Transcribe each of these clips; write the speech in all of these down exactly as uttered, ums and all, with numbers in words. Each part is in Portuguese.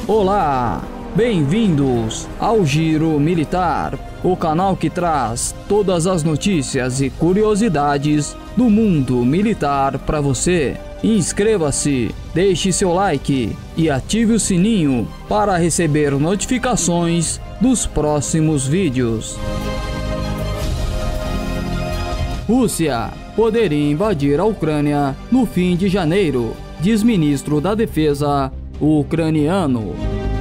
Olá, bem-vindos ao Giro Militar, o canal que traz todas as notícias e curiosidades do mundo militar para você. Inscreva-se, deixe seu like e ative o sininho para receber notificações dos próximos vídeos. Rússia poderia invadir a Ucrânia no fim de janeiro, diz ministro da Defesa ucraniano.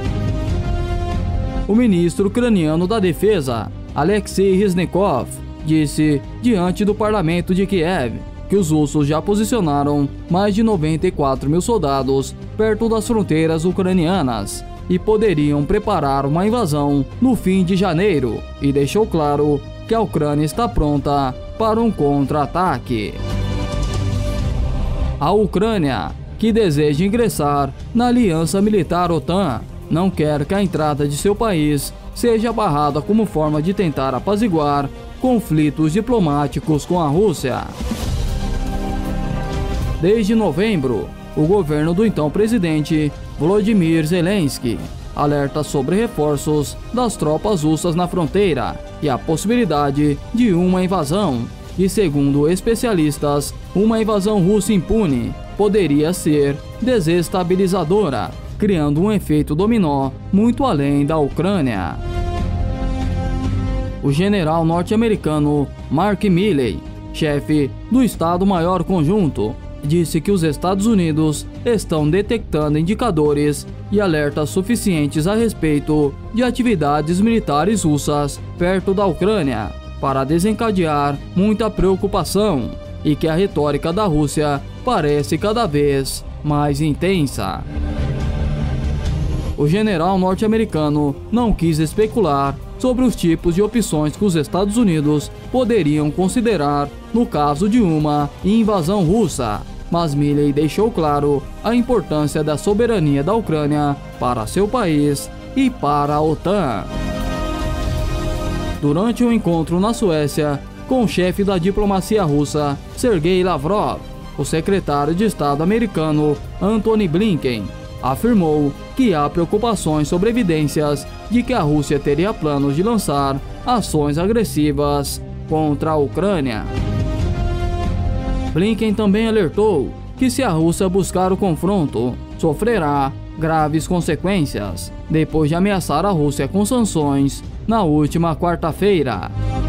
O ministro ucraniano da Defesa, Alexei Reznikov, disse diante do parlamento de Kiev que os russos já posicionaram mais de noventa e quatro mil soldados perto das fronteiras ucranianas e poderiam preparar uma invasão no fim de janeiro, e deixou claro que a Ucrânia está pronta para um contra-ataque. A Ucrânia, que deseja ingressar na aliança militar OTAN, não quer que a entrada de seu país seja barrada como forma de tentar apaziguar conflitos diplomáticos com a Rússia. Desde novembro, o governo do então presidente Volodymyr Zelensky alerta sobre reforços das tropas russas na fronteira e a possibilidade de uma invasão. E segundo especialistas, uma invasão russa impune poderia ser desestabilizadora, criando um efeito dominó muito além da Ucrânia. O general norte-americano Mark Milley, chefe do Estado-Maior Conjunto, disse que os Estados Unidos estão detectando indicadores e alertas suficientes a respeito de atividades militares russas perto da Ucrânia para desencadear muita preocupação, e que a retórica da Rússia parece cada vez mais intensa. O general norte-americano não quis especular sobre os tipos de opções que os Estados Unidos poderiam considerar no caso de uma invasão russa, mas Milley deixou claro a importância da soberania da Ucrânia para seu país e para a OTAN. Durante um encontro na Suécia com o chefe da diplomacia russa, Sergei Lavrov, o secretário de Estado americano Antony Blinken afirmou que há preocupações sobre evidências de que a Rússia teria planos de lançar ações agressivas contra a Ucrânia. Blinken também alertou que se a Rússia buscar o confronto, sofrerá graves consequências, depois de ameaçar a Rússia com sanções na última quarta-feira.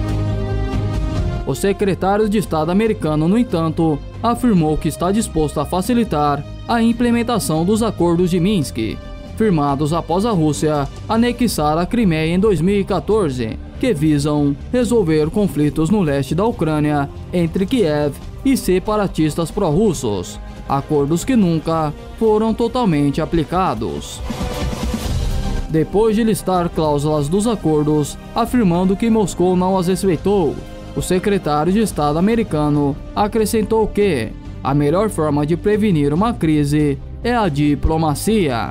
O secretário de Estado americano, no entanto, afirmou que está disposto a facilitar a implementação dos acordos de Minsk, firmados após a Rússia anexar a Crimeia em dois mil e quatorze, que visam resolver conflitos no leste da Ucrânia entre Kiev e separatistas pró-russos, acordos que nunca foram totalmente aplicados. Depois de listar cláusulas dos acordos, afirmando que Moscou não as respeitou, o secretário de Estado americano acrescentou que a melhor forma de prevenir uma crise é a diplomacia.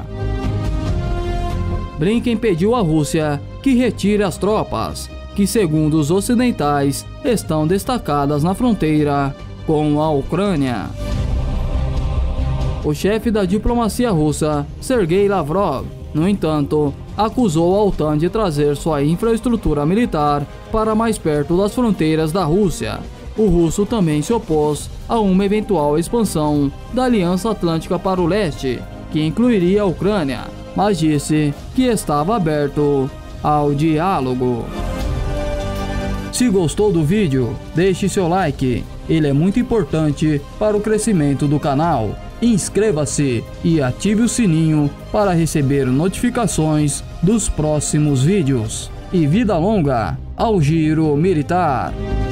Blinken pediu à Rússia que retire as tropas, que segundo os ocidentais estão destacadas na fronteira com a Ucrânia. O chefe da diplomacia russa, Sergei Lavrov, no entanto, acusou a OTAN de trazer sua infraestrutura militar para mais perto das fronteiras da Rússia. O russo também se opôs a uma eventual expansão da Aliança Atlântica para o leste, que incluiria a Ucrânia, mas disse que estava aberto ao diálogo. Se gostou do vídeo, deixe seu like, ele é muito importante para o crescimento do canal. Inscreva-se e ative o sininho para receber notificações dos próximos vídeos. E vida longa ao Giro Militar!